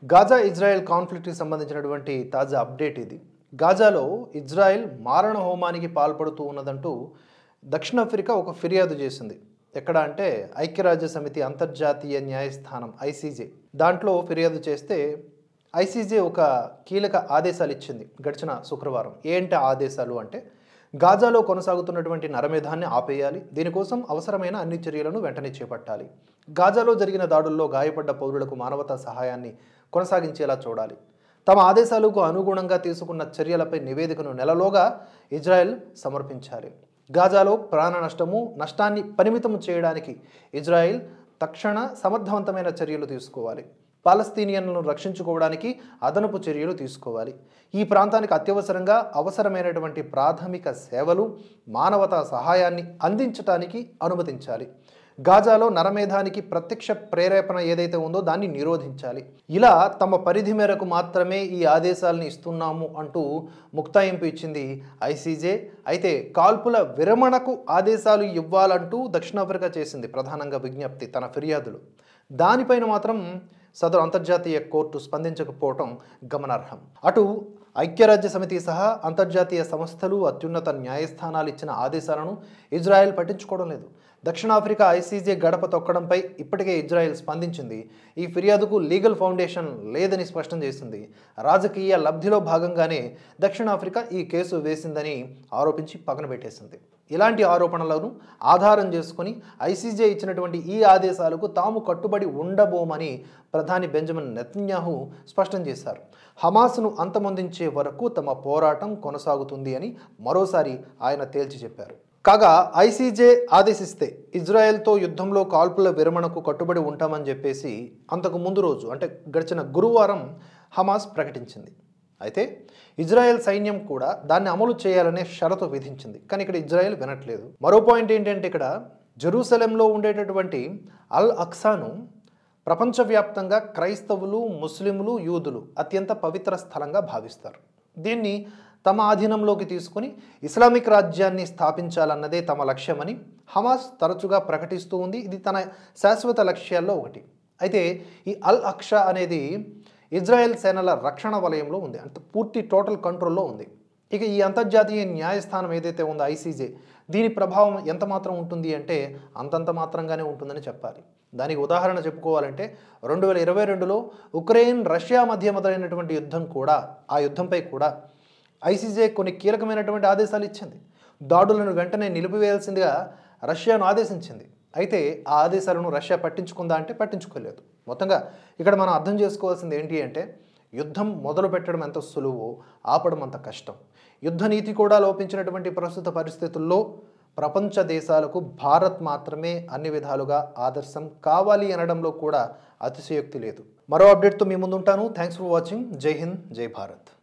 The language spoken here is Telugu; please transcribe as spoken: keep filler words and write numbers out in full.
గాజా ఇజ్రాయెల్ కాన్ఫ్లిక్ట్‌కి సంబంధించినటువంటి తాజా అప్డేట్ ఇది. గాజాలో ఇజ్రాయెల్ మారణ హోమానికి పాల్పడుతూ ఉన్నదంటూ దక్షిణాఫ్రికా ఒక ఫిర్యాదు చేసింది. ఎక్కడ అంటే ఐక్యరాజ్య సమితి అంతర్జాతీయ న్యాయస్థానం ఐసీజే. దాంట్లో ఫిర్యాదు చేస్తే ఐసీజే ఒక కీలక ఆదేశాలు ఇచ్చింది గడిచిన శుక్రవారం. ఏంటి ఆదేశాలు అంటే గాజాలో కొనసాగుతున్నటువంటి నరమేధాన్ని ఆపేయాలి. దీనికోసం అవసరమైన అన్ని చర్యలను వెంటనే చేపట్టాలి. గాజాలో జరిగిన దాడుల్లో గాయపడ్డ పౌరులకు మానవతా సహాయాన్ని కొనసాగించేలా చూడాలి. తమ ఆదేశాలకు అనుగుణంగా తీసుకున్న చర్యలపై నివేదికను నెలలోగా ఇజ్రాయెల్ సమర్పించాలి. గాజాలో ప్రాణ నష్టము నష్టాన్ని పరిమితం చేయడానికి ఇజ్రాయెల్ తక్షణ సమర్థవంతమైన చర్యలు తీసుకోవాలి. పాలస్తీనియన్లను రక్షించుకోవడానికి అదనపు చర్యలు తీసుకోవాలి. ఈ ప్రాంతానికి అత్యవసరంగా అవసరమైనటువంటి ప్రాథమిక సేవలు, మానవతా సహాయాన్ని అందించడానికి అనుమతించాలి. గాజాలో నరమేధానికి ప్రత్యక్ష ప్రేరేపణ ఏదైతే ఉందో దాన్ని నిరోధించాలి. ఇలా తమ పరిధి మేరకు మాత్రమే ఈ ఆదేశాలను ఇస్తున్నాము అంటూ ముక్తాయింపు ఇచ్చింది ఐసీజే. అయితే కాల్పుల విరమణకు ఆదేశాలు ఇవ్వాలంటూ దక్షిణాఫ్రికా చేసింది ప్రధానంగా విజ్ఞప్తి తన ఫిర్యాదులు. దానిపైన మాత్రం సదరు అంతర్జాతీయ కోర్టు స్పందించకపోవటం గమనార్హం. అటు ఐక్యరాజ్య సమితి సహా అంతర్జాతీయ సంస్థలు, అత్యున్నత న్యాయస్థానాలు ఇచ్చిన ఆదేశాలను ఇజ్రాయెల్ పట్టించుకోవడం లేదు. దక్షిణాఫ్రికా ఐసీజే గడప తొక్కడంపై ఇప్పటికే ఇజ్రాయెల్ స్పందించింది. ఈ ఫిర్యాదుకు లీగల్ ఫౌండేషన్ లేదని స్పష్టం చేసింది. రాజకీయ లబ్ధిలో భాగంగానే దక్షిణాఫ్రికా ఈ కేసు వేసిందని ఆరోపించి పక్కన పెట్టేసింది. ఇలాంటి ఆరోపణలను ఆధారం చేసుకుని ఐసీజే ఇచ్చినటువంటి ఈ ఆదేశాలకు తాము కట్టుబడి ఉండబోమని ప్రధాని బెంజమిన్ నెతన్యాహు స్పష్టం చేశారు. హమాస్ను అంతమొందించే వరకు తమ పోరాటం కొనసాగుతుంది అని మరోసారి ఆయన తేల్చి చెప్పారు. కాగా ఐసీజే ఆదేశిస్తే ఇజ్రాయెల్తో యుద్ధంలో కాల్పుల విరమణకు కట్టుబడి ఉంటామని చెప్పేసి అంతకు ముందు రోజు అంటే గడిచిన గురువారం హమాస్ ప్రకటించింది. అయితే ఇజ్రాయెల్ సైన్యం కూడా దాన్ని అమలు చేయాలనే షరతు విధించింది. కానీ ఇక్కడ ఇజ్రాయెల్ వినట్లేదు. మరో పాయింట్ ఏంటంటే ఇక్కడ జెరూసలేంలో ఉండేటటువంటి అల్ అక్సాను ప్రపంచవ్యాప్తంగా క్రైస్తవులు, ముస్లింలు, యూదులు అత్యంత పవిత్ర స్థలంగా భావిస్తారు. దీన్ని తమ ఆధీనంలోకి తీసుకుని ఇస్లామిక్ రాజ్యాన్ని స్థాపించాలన్నదే తమ లక్ష్యమని హమాస్ తరచుగా ప్రకటిస్తూ ఉంది. ఇది తన శాశ్వత లక్ష్యాల్లో ఒకటి. అయితే ఈ అల్ అక్షా అనేది ఇజ్రాయెల్ సేనల రక్షణ వలయంలో ఉంది, అంటే పూర్తి టోటల్ కంట్రోల్లో ఉంది. ఇక ఈ అంతర్జాతీయ న్యాయస్థానం ఏదైతే ఉందో ఐసీజే, దీని ప్రభావం ఎంత మాత్రం ఉంటుంది అంటే అంతంత మాత్రంగానే ఉంటుందని చెప్పాలి. దానికి ఉదాహరణ చెప్పుకోవాలంటే రెండు వేల ఇరవై రెండులో ఉక్రెయిన్ రష్యా మధ్య మొదలైనటువంటి యుద్ధం కూడా ఆ యుద్ధంపై కూడా ఐసీజే కొన్ని కీలకమైనటువంటి ఆదేశాలు ఇచ్చింది. దాడులను వెంటనే నిలిపివేయాల్సిందిగా రష్యాను ఆదేశించింది. అయితే ఆ ఆదేశాలను రష్యా పట్టించుకుందా అంటే పట్టించుకోలేదు. మొత్తంగా ఇక్కడ మనం అర్థం చేసుకోవాల్సింది ఏంటి అంటే యుద్ధం మొదలు పెట్టడం ఎంత సులువో ఆపడం అంత కష్టం. యుద్ధ నీతి కూడా లోపించినటువంటి ప్రస్తుత పరిస్థితుల్లో ప్రపంచ దేశాలకు భారత్ మాత్రమే అన్ని విధాలుగా ఆదర్శం కావాలి అనడంలో కూడా అతిశయోక్తి లేదు. మరో అప్డేట్తో మీ ముందుంటాను. Thanks for watching. జై హింద్, జై భారత్.